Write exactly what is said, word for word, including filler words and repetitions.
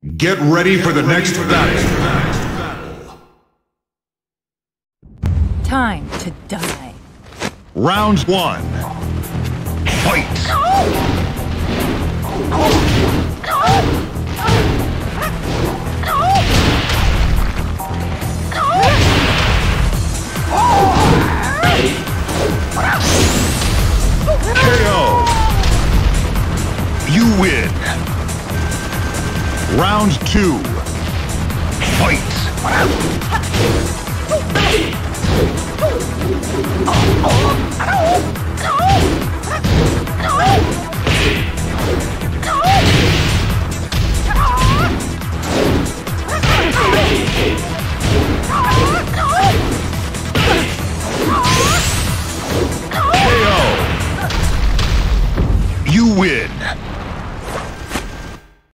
Get ready for the next battle. Time to die. Round one. Fight! K O! You win! Round two. Fight!